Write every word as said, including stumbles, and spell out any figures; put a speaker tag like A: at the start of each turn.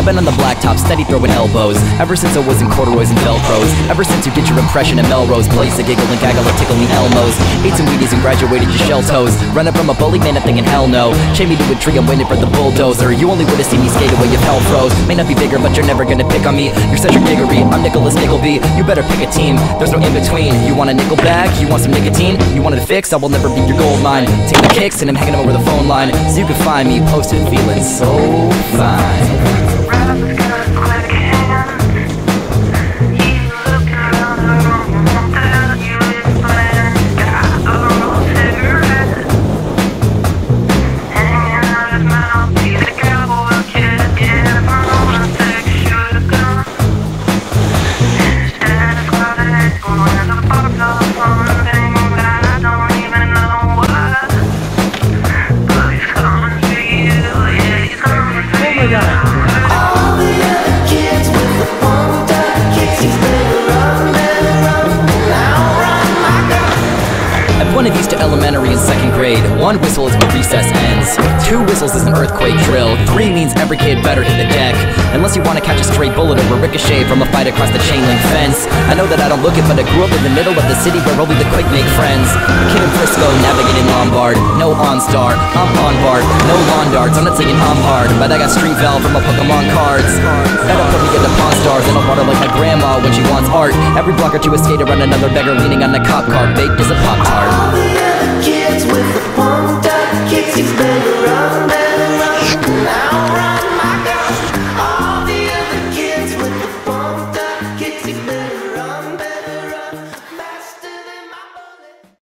A: been on the blacktop, steady throwing elbows. Ever since I was in corduroys and Velcros. Ever since you get your impression of Melrose Place, a giggle and gaggle or tickle me Elmos. Ate some Wheaties and graduated your shell toes. Running from a bully, man, I'm thinking hell no. Chain me to a tree, I'm waiting for the bulldozer. You only would've seen me skate away if hell froze. May not be bigger, but you're never gonna pick on me. You're such a giggery, I'm Nicholas Nickleby. You better pick a team, there's no in between. You want a nickel bag? You want some nicotine? You wanted a fix? I will never be your gold mine. Take the kicks and I'm hanging over the phone line, so you can find me posted feeling so fine. One of these to elementary and second grade. One whistle is when recess ends. Two whistles is an earthquake drill. Three means every kid better hit the deck, unless you want to catch a stray bullet or a ricochet from a fight across the chain link fence. I know that I don't look it, but I grew up in the middle of the city where only the quick make friends. A kid in Frisco navigating Lombard. No OnStar, I'm on Bard. No lawn darts, I'm not saying I'm hard, but I got Street Valve from my Pokemon cards. That'll put me in the Pawn Stars, and I'll water like my grandma when she wants art. Every block or two a skater on another beggar leaning on a cop car, baked as a Pop-Tart.